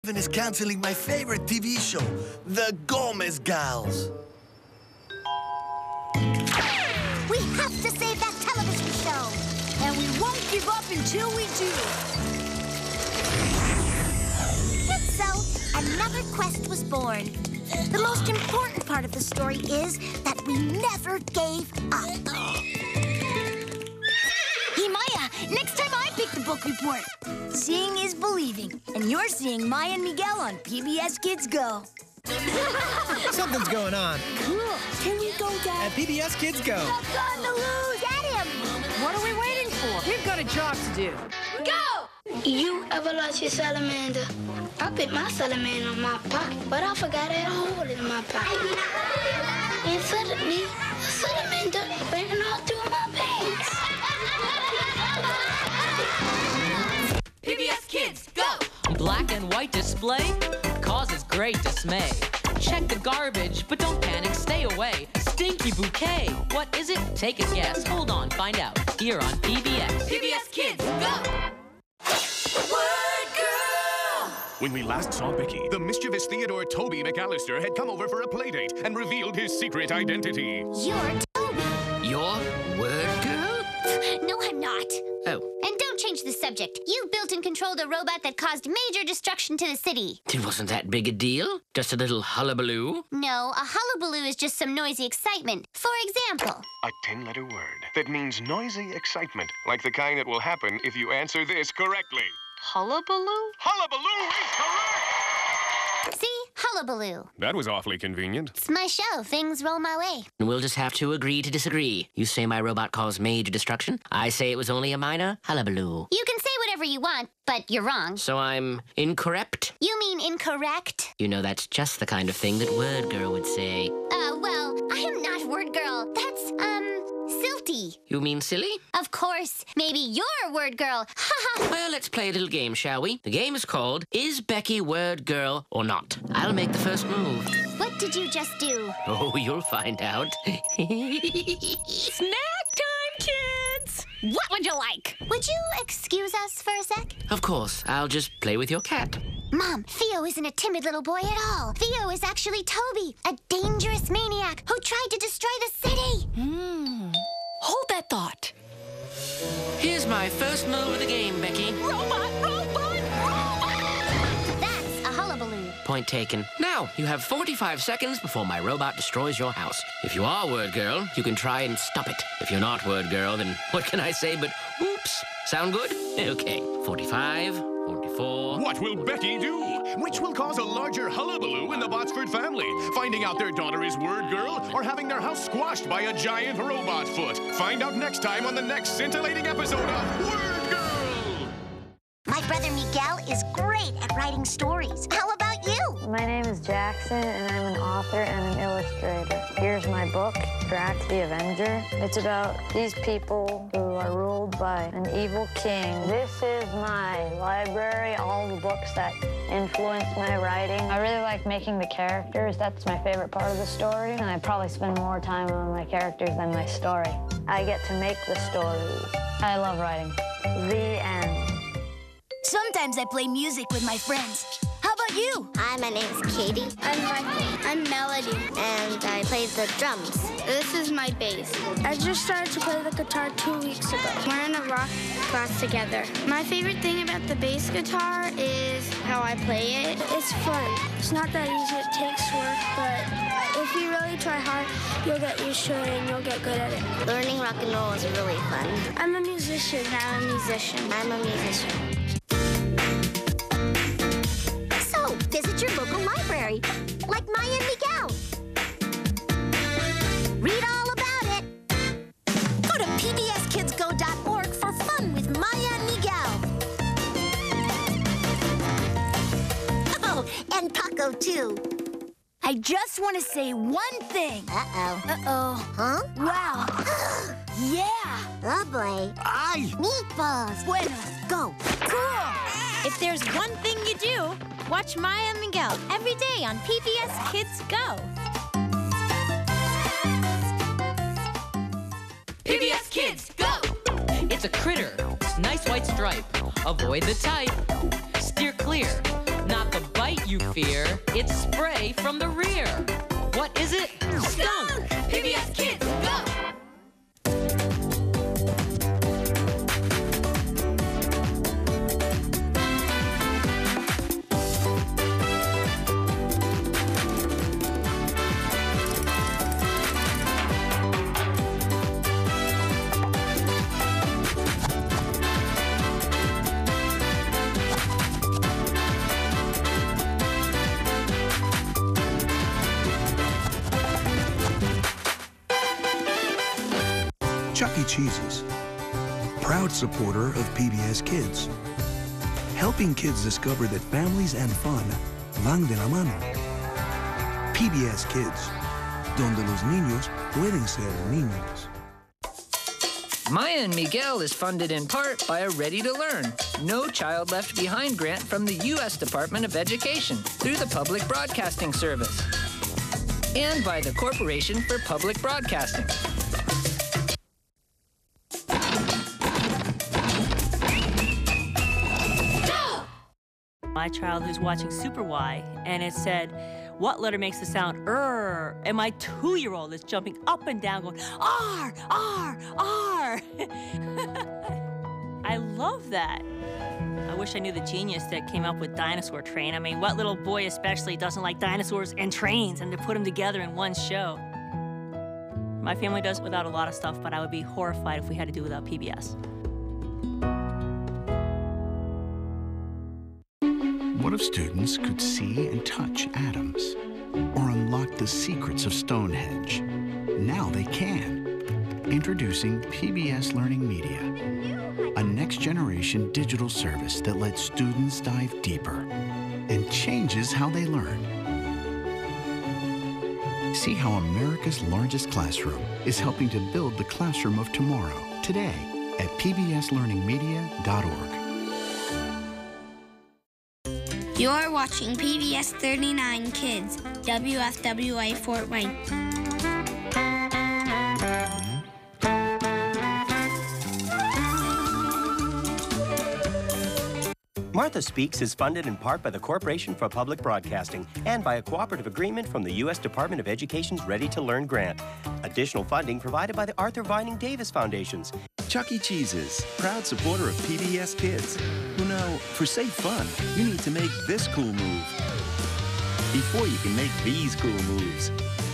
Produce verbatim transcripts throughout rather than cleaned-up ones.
is canceling my favorite T V show, The Gomez Gals. We have to save that television show. And we won't give up until we do. And so, another quest was born. The most important part of the story is that we never gave up. Hey, Maya, next time I pick the book report. Seeing is believing. And you're seeing Maya and Miguel on P B S Kids Go. Something's going on. Cool. Can we go, Dad? At P B S Kids Go. Up on the loose. Get him. What are we waiting for? We've got a job to do. Go! You ever lost your salamander? I put my salamander in my pocket, but I forgot I had a hole in my pocket. And suddenly, the salamander ran all through my pants. P B S Kids Go! Black and white display causes great dismay. Check the garbage, but don't panic, stay away. Stinky bouquet, what is it? Take a guess. Hold on, find out. Here on P B S. P B S Kids Go! WordGirl! When we last saw Becky, the mischievous Theodore Tobey McAllister had come over for a playdate and revealed his secret identity. You're Toby. You're WordGirl? No, I'm not. Oh. And don't change the subject. You built and controlled a robot that caused major destruction to the city. It wasn't that big a deal? Just a little hullabaloo? No, a hullabaloo is just some noisy excitement. For example... A ten-letter word that means noisy excitement, like the kind that will happen if you answer this correctly. Hullabaloo? Hullabaloo is correct! See? Hullabaloo. That was awfully convenient. It's my show. Things roll my way. We'll just have to agree to disagree. You say my robot caused major destruction. I say it was only a minor hullabaloo. You can say whatever you want, but you're wrong. So I'm incorrect? You mean incorrect? You know, that's just the kind of thing that WordGirl would say. Uh, well, I am not WordGirl. That's, um, silty. You mean silly? Of course. Maybe you're WordGirl. Ha ha. Well, let's play a little game, shall we? The game is called, Is Becky WordGirl or Not? I'll make the first move. What did you just do? Oh, you'll find out. Snack time, kids! What would you like? Would you excuse us for a sec? Of course. I'll just play with your cat. Mom, Theo isn't a timid little boy at all. Theo is actually Toby, a dangerous maniac who tried to destroy the city. Hmm. Hold that thought. Here's my first move of the game, Becky. Robot, robot, robot! That's a hullabaloo. Point taken. Now, you have forty-five seconds before my robot destroys your house. If you are WordGirl, you can try and stop it. If you're not WordGirl, then what can I say but oops? Sound good? Okay. forty-five, forty-four... What will Becky do? Which will cause a larger hullabaloo in the Botsford family? Finding out their daughter is WordGirl or having their house squashed by a giant robot foot? Find out next time on the next scintillating episode of WordGirl! My brother Miguel is great at writing stories. How about you? My name is Jackson, and I'm an author and an illustrator. Here's my book, Drax the Avenger. It's about these people who are ruled by an evil king. This is my library, all the books that influenced my writing. I really like making the characters. That's my favorite part of the story, and I probably spend more time on my characters than my story. I get to make the stories. I love writing. The end. Sometimes I play music with my friends. How about you? Hi, my name's Katie. I'm Michael. I'm Melody. And I play the drums. This is my bass. I just started to play the guitar two weeks ago. We're in a rock class together. My favorite thing about the bass guitar is how I play it. It's fun. It's not that easy. It takes work, but if you really try hard, you'll get used to it and you'll get good at it. Learning rock and roll is really fun. I'm a musician. I'm a musician. I'm a musician. So, visit your local library, like Maya Miguel. Read all about it. Go to P B S kids go dot org for fun with Maya Miguel. Oh, and Paco, too. I just want to say one thing. Uh-oh. Uh-oh. Huh? Wow. Yeah. Oh, boy. Aye. Meatballs. Buenos. Go. Cool. If there's one thing you do, watch Maya and Miguel every day on P B S Kids Go. P B S Kids Go! It's a critter. Nice white stripe. Avoid the type. Steer clear. Not the fear. It's spray from the rear. What is it? Skunk! P B S Kids, go! Chuck E. Cheese's, proud supporter of P B S Kids, helping kids discover that families and fun van de la mano. P B S Kids, donde los niños pueden ser niños. Maya and Miguel is funded in part by a Ready to Learn, No Child Left Behind grant from the U S Department of Education through the Public Broadcasting Service, and by the Corporation for Public Broadcasting. My child who's watching Super Y, and it said, what letter makes the sound R? And my two-year-old is jumping up and down going, R, R, R. I love that. I wish I knew the genius that came up with Dinosaur Train. I mean, what little boy especially doesn't like dinosaurs and trains and to put them together in one show? My family does without a lot of stuff, but I would be horrified if we had to do without P B S. What if students could see and touch atoms or unlock the secrets of Stonehenge? Now they can. Introducing P B S LearningMedia, a next-generation digital service that lets students dive deeper and changes how they learn. See how America's largest classroom is helping to build the classroom of tomorrow today at P B S learning media dot org. You're watching P B S thirty-nine Kids, W F W A Fort Wayne. Martha Speaks is funded in part by the Corporation for Public Broadcasting and by a cooperative agreement from the U S Department of Education's Ready to Learn grant. Additional funding provided by the Arthur Vining Davis Foundations. Chuck E. Cheese's, proud supporter of P B S Kids, who know for safe fun, you need to make this cool move before you can make these cool moves.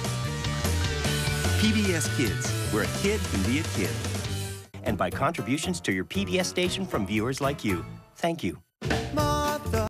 P B S Kids, where a kid can be a kid. And by contributions to your P B S station from viewers like you. Thank you.